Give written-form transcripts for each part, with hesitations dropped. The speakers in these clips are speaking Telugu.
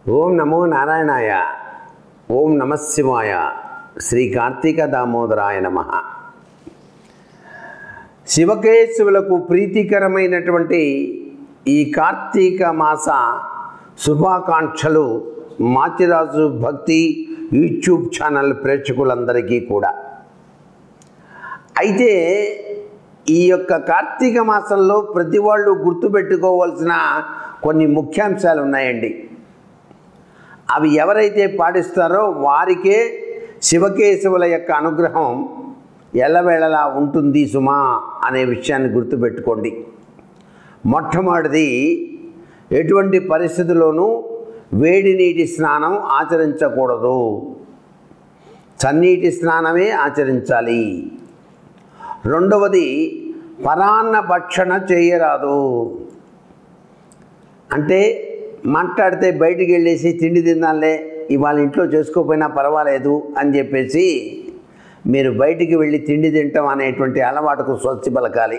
ఓం నమో నారాయణాయ. ఓం నమః శివాయ. శ్రీ కార్తీక దామోదరాయ నమః. శివకేశవులకు ప్రీతికరమైనటువంటి ఈ కార్తీక మాస శుభాకాంక్షలు మాచిరాజు భక్తి యూట్యూబ్ ఛానల్ ప్రేక్షకులందరికీ కూడా. అయితే ఈ యొక్క కార్తీక మాసంలో ప్రతి వాళ్ళు గుర్తుపెట్టుకోవాల్సిన కొన్ని ముఖ్యాంశాలు ఉన్నాయండి. అవి ఎవరైతే పాటిస్తారో వారికే శివకేశవుల యొక్క అనుగ్రహం ఎల్లవేళలా ఉంటుంది సుమా అనే విషయాన్ని గుర్తుపెట్టుకోండి. మొట్టమొదటిది, ఎటువంటి పరిస్థితుల్లోనూ వేడి నీటి స్నానం ఆచరించకూడదు. చన్నీటి స్నానమే ఆచరించాలి. రెండవది, పరాన్న భక్షణ చేయరాదు. అంటే మాట్లాడితే బయటికి వెళ్ళేసి తిండి తిందాలే, ఇవాళ ఇంట్లో చేసుకోకపోయినా పర్వాలేదు అని చెప్పేసి మీరు బయటికి వెళ్ళి తిండి తింటాం అనేటువంటి అలవాటుకు స్వస్తి పలకాలి.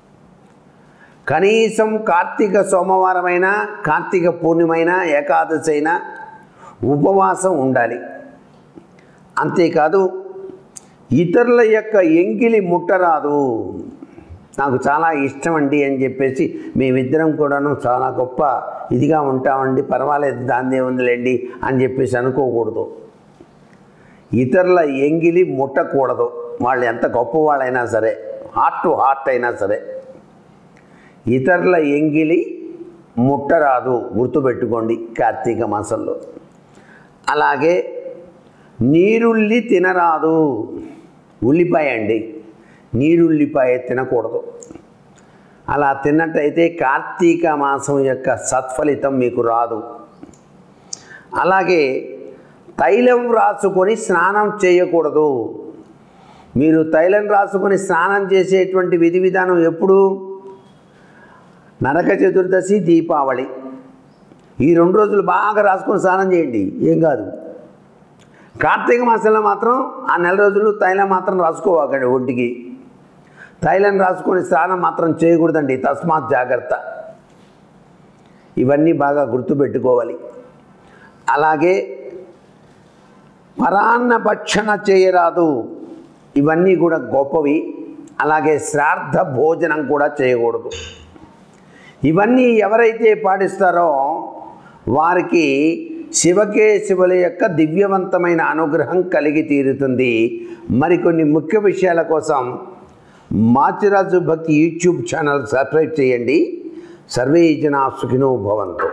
కనీసం కార్తీక సోమవారమైనా, కార్తీక పూర్ణిమైనా, ఏకాదశి అయినా ఉపవాసం ఉండాలి. అంతేకాదు, ఇతరుల యొక్క ఎంగిలి ముట్టరాదు. నాకు చాలా ఇష్టం అండి అని చెప్పేసి మేమిద్దరం కూడాను చాలా గొప్ప ఇదిగా ఉంటామండి, పర్వాలేదు దాన్నే ఉందిలేండి అని చెప్పేసి అనుకోకూడదు. ఇతరుల ఎంగిలి ముట్టకూడదు. వాళ్ళు ఎంత గొప్పవాళ్ళైనా సరే, హార్ట్ టు హార్ట్ అయినా సరే, ఇతరుల ఎంగిలి ముట్టరాదు. గుర్తుపెట్టుకోండి కార్తీక మాసంలో. అలాగే నీరుల్లి తినరాదు. ఉల్లిపాయ అండి, నీరుల్లిపాయ తినకూడదు. అలా తిన్నట్టయితే కార్తీక మాసం యొక్క సత్ఫలితం మీకు రాదు. అలాగే తైలం రాసుకొని స్నానం చేయకూడదు. మీరు తైలం రాసుకొని స్నానం చేసేటువంటి విధి విధానం ఎప్పుడు? నరక చతుర్దశి, దీపావళి, ఈ 2 రోజులు బాగా రాసుకొని స్నానం చేయండి, ఏం కాదు. కార్తీక మాసంలో మాత్రం ఆ 4 రోజులు తైలం మాత్రం రాసుకోవాకండి. ఒంటికి తైలం రాసుకొని స్నానం మాత్రం చేయకూడదండి. తస్మాత్ జాగ్రత్త. ఇవన్నీ బాగా గుర్తుపెట్టుకోవాలి. అలాగే పరాన్న భక్షణ చేయరాదు. ఇవన్నీ కూడా గొప్పవి. అలాగే శ్రాద్ధ భోజనం కూడా చేయకూడదు. ఇవన్నీ ఎవరైతే పాటిస్తారో వారికి శివకేశవుల యొక్క దివ్యవంతమైన అనుగ్రహం కలిగి తీరుతుంది. మరికొన్ని ముఖ్య విషయాల కోసం Machiraju Bhakti YouTube channel subscribe చేయండి. సర్వే జనా సుఖినో భవంతు.